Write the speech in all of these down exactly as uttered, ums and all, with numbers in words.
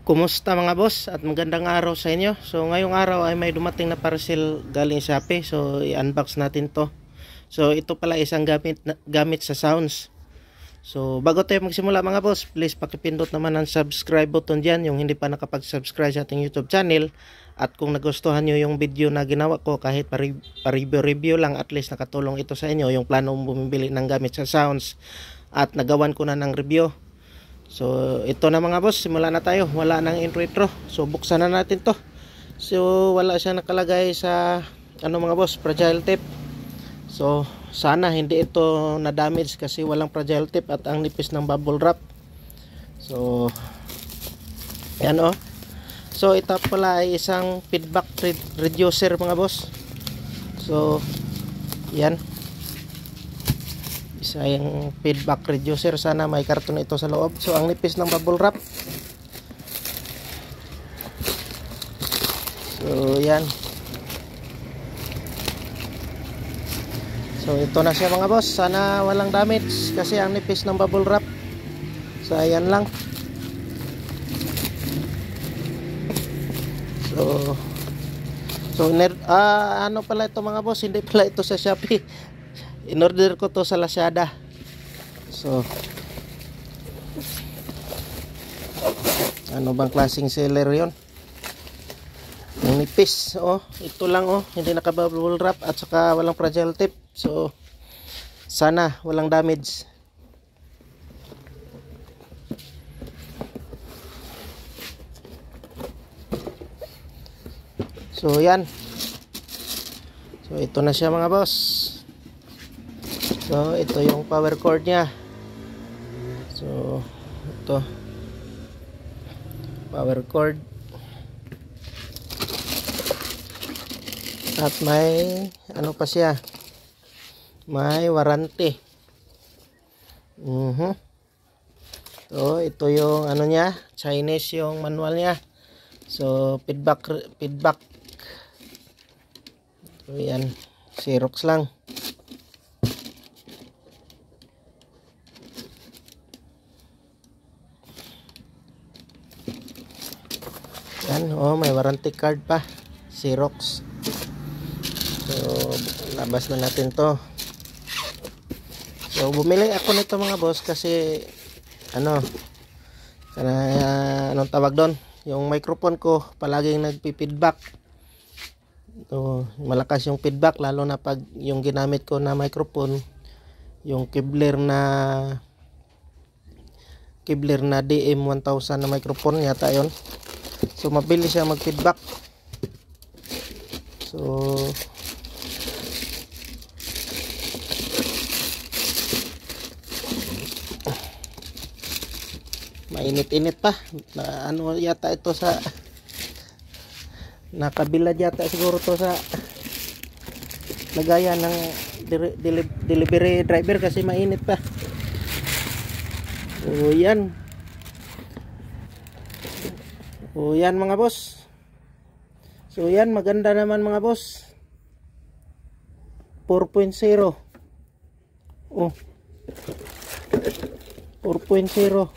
Kumusta mga boss at magandang araw sa inyo. So ngayong araw ay may dumating na parcel galing Shopee. So i-unbox natin to. So ito pala isang gamit, gamit sa sounds. So bago tayo magsimula mga boss, please pakipindot naman ang subscribe button dyan, yung hindi pa nakapag-subscribe sa ating YouTube channel. At kung nagustuhan nyo yung video na ginawa ko, kahit pa-review-review lang, at least nakatulong ito sa inyo, yung plano mong bumibili ng gamit sa sounds. At nagawan ko na ng review. So ito na mga boss, simula na tayo. Wala nang intro. So buksan na natin to. So wala siya nakalagay sa ano mga boss, fragile tape. So sana hindi ito na damage kasi walang fragile tape at ang nipis ng bubble wrap. So yan oh. So ito pala ay isang feedback reducer mga boss. So yan, isa yung feedback reducer. Sana may karton ito sa loob. So ang nipis ng bubble wrap. So yan. So ito na siya mga boss. Sana walang damage kasi ang nipis ng bubble wrap. So ayan lang. So So ah, ano pala ito mga boss, hindi pala ito sa Shopee. In-order ko to sa Lazada. So ano bang klaseng seller yon? Yung nipis, oh, ito lang oh, hindi naka-bubble wrap at saka walang fragile tape. So sana walang damage. So yan. So ito na siya mga boss. So ito yung power cord nya. So ito power cord. At may ano pa siya, may warranty. uh -huh. So ito yung ano nya, Chinese yung manual nya. So feedback feedback so yan, Xerox lang. Yan, oh, may warranty card pa, Xerox. So labas na natin to. So bumili ako nito mga boss kasi ano, kana, uh, anong tawag doon, yung microphone ko palaging nagpi-feedback. So malakas yung feedback, lalo na pag yung ginamit ko na microphone, yung Kevlar na Kevlar na D M one thousand na microphone yata yon. So mabilis siya mag-feedback. So mainit-init pa na, ano yata ito sa nakabilad yata siguro to sa lagayan ng deli delivery driver kasi mainit pa. So yan. So yan mga boss. So yan, maganda naman mga boss. four point zero. Oh. four point zero.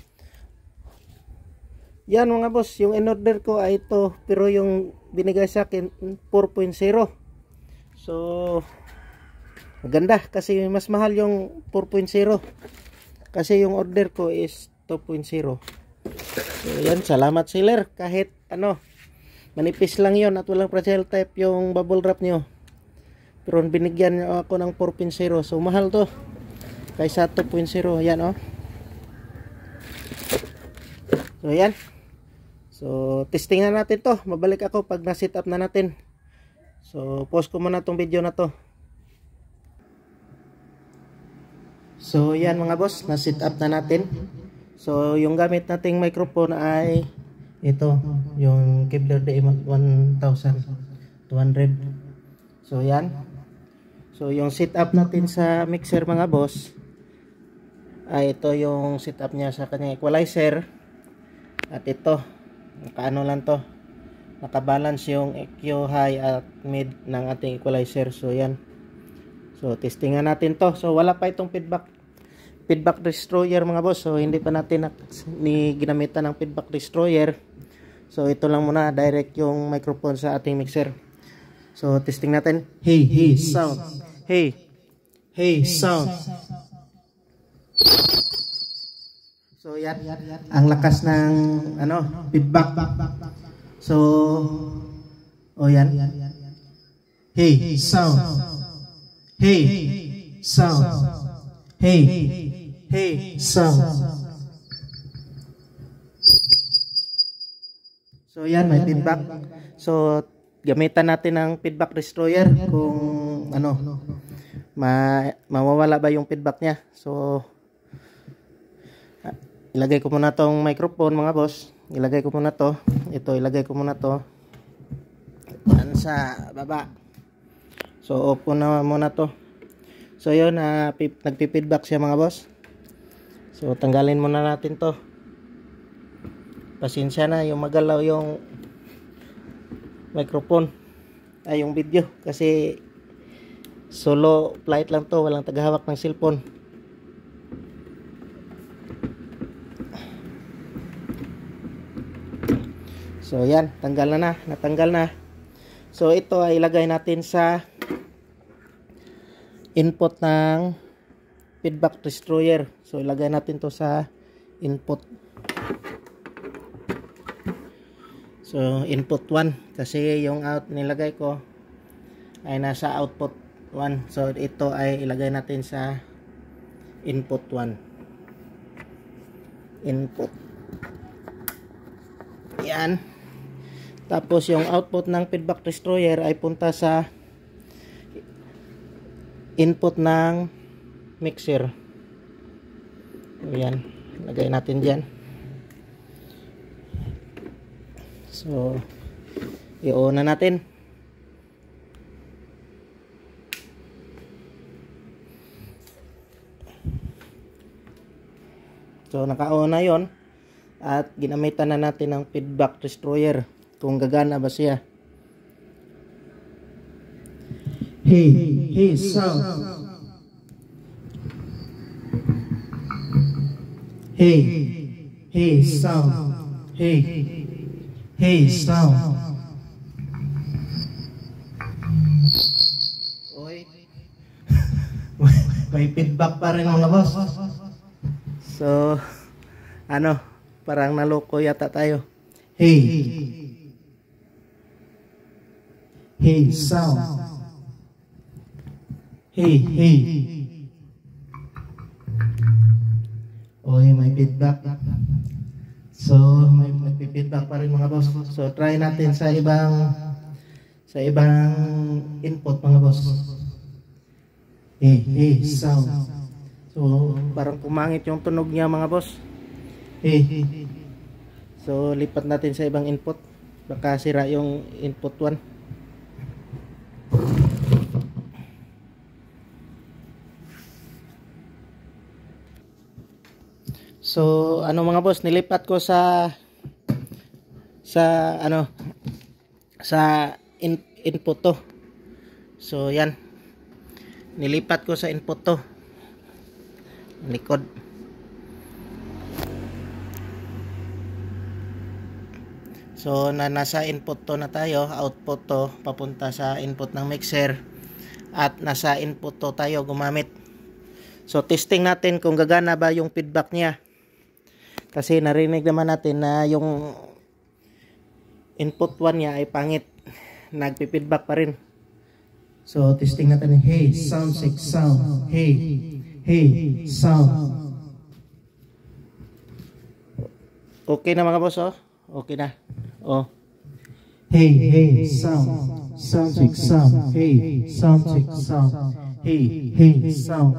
Yan mga boss, yung in-order ko ay ito, pero yung binigay sa akin four point zero. So maganda kasi mas mahal yung four point zero kasi yung order ko is two point zero. So yan, salamat seller, kahit ano manipis lang yon at walang fragile type yung bubble wrap nyo, pero binigyan nyo ako ng four point zero. So mahal to kaysa two point zero. Yan oh. So yan. So testing na natin to. Mabalik ako pag na-set up na natin. So pause ko muna tong video na to. So yan mga boss, na-set up na natin. So yung gamit nating microphone ay ito, yung Kevlar D M one thousand two hundred. So yan. So yung setup natin sa mixer mga boss ay ito yung setup niya sa kanyang equalizer. At ito, nakaano lang to, nakabalance yung E Q high at mid ng ating equalizer. So yan. So testingan natin to. So wala pa itong feedback feedback destroyer mga boss. So hindi pa natin ni ginamitan ng feedback destroyer. So ito lang muna, direct yung microphone sa ating mixer. So testing natin. Hey, hey, sound. Hey. Hey, sound. So yan, ang lakas ng ano, feedback. So oh yan. Hey, sound. Hey, sound. Hey, hey, sound. So yan, may feedback. So gamitan natin ng feedback destroyer kung ano, ma mawawala ba yung feedback niya. So ilagay ko muna tong microphone mga boss. Ilagay ko muna to. Ito, ilagay ko muna to. Yan sa baba. So off ko na muna to. So yun, uh, nagpi-feedback siya mga boss. So tanggalin muna natin to. Pasensya na yung magalaw yung microphone. Ay yung video. Kasi solo flight lang to. Walang tagahawak ng cellphone. So yan, tanggal na na, natanggal na. So ito ay ilagay natin sa input ng feedback destroyer. So ilagay natin to sa input. So input one kasi yung out nilagay ko ay nasa output one. So ito ay ilagay natin sa input one. Input. Yan. Tapos yung output ng feedback destroyer ay punta sa input ng mixer. Ayan, lagay natin dyan. So i-on na natin. So naka-on na yon at ginamitan na natin ng feedback destroyer kung gagana ba siya. Hey, hey, sound. Hey, hey, sound. Hey, hey, sound. Oy. May feedback pa rin mga boss. So, ano, parang naloko yata tayo. Hey. Hey, sound. Hey, hey. Oy, may feedback. So, may, may feedback pa rin mga boss. So, try natin sa ibang sa ibang input mga boss. Hey, hey, sound. So, parang pumangit yung tunog niya mga boss. Hey, hey. So, lipat natin sa ibang input. Baka sira yung input one. So ano mga boss, nilipat ko sa sa ano sa in, input to. So yan, nilipat ko sa input to, likod. So na nasa input to na tayo, output to papunta sa input ng mixer, at nasa input to tayo gumamit. So testing natin kung gagana ba yung feedback niya. Kasi narinig naman natin na yung input one niya ay pangit. Nagpi-feedback pa rin. So testing natin. Hey, sound check, sound. Hey, hey, sound. Okay na mga boss, oh. Okay na. Oh. Hey, hey, sound. Sound check, sound. Hey, sound check, sound. Hey, hey, sound.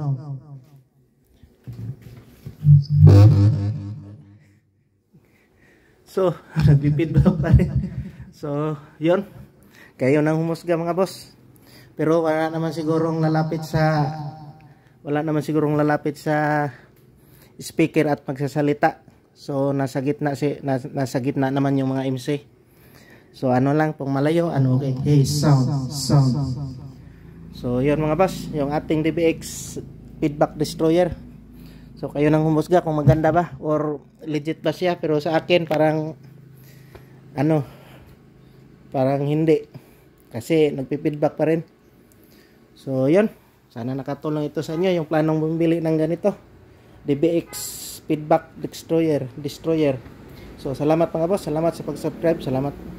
So, nagpipidback pa rin. So, yun. Kayo nang humusga mga boss. Pero wala naman sigurong lalapit sa wala naman sigurong lalapit sa speaker at magsasalita. So, nasa gitna si nas, nasa gitna naman yung mga M C. So, ano lang pong malayo, ano okay. Hey, sound, sound. So, yun mga boss, yung ating D B X feedback destroyer. So kayo nang humusga kung maganda ba or legit ba siya, pero sa akin parang ano, parang hindi. Kasi nagpi-feedback pa rin. So yun, sana nakatulong ito sa inyo yung planong bumili ng ganito. D B X Feedback Destroyer, Destroyer. So salamat mga boss, salamat sa pag-subscribe, salamat.